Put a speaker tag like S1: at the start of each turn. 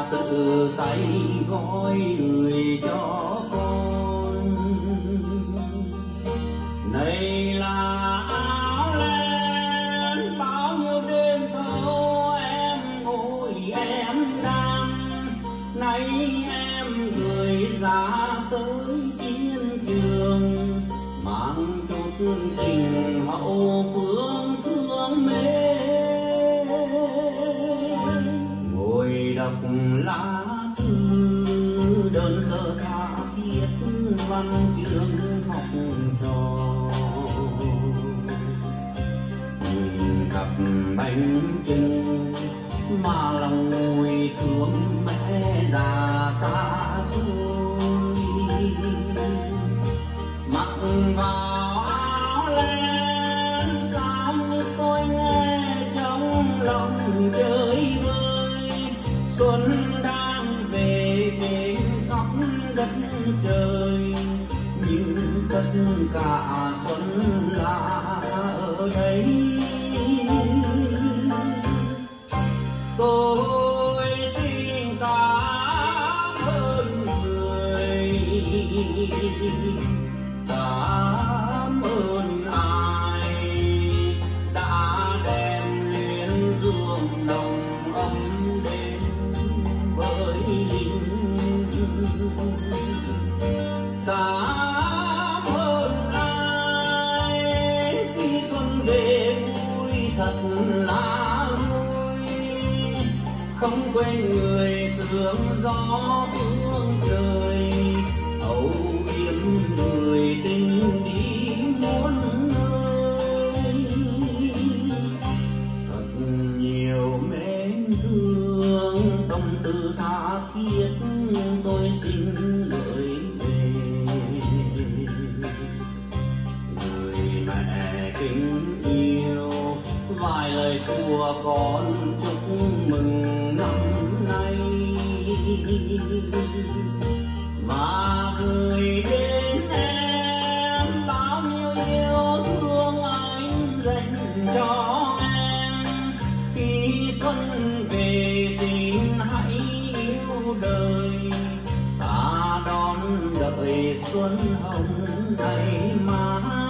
S1: tự tay gói gửi cho con. Này là áo len bao nhiêu đêm thâu em ngồi em đang, nay em gửi ra tới chiến trường, mang chút tình hậu phương thương mến. Ngồi đọc lá thư đơn sơ tha thiết văn chương học trò, nhìn cặp bánh trưng mà lòng ngồi thương mẹ già xa xôi. Mặc vào áo len xám như tôi nghe trong lòng chơi vơi, xuân đang về trên khắp đất trời, nhưng tất cả xuân là ở đây. Tôi xin cảm ơn người, cảm ơn ai đã đem luyến thương nồng ấm đến với linh. Cảm ơn ai khi xuân về vui thật là vui, không quên người sương gió phương trời, âu yếm người tình đi muôn nơi. Thật nhiều mến thương tâm tư tha thiết tôi xin gửi về, người mẹ kính yêu vài lời của con chúc mừng năm nay, mà gửi đến em bao nhiêu yêu thương anh dành cho em. Khi xuân về xin hãy yêu đời, ta đón đợi xuân hồng ngày mai.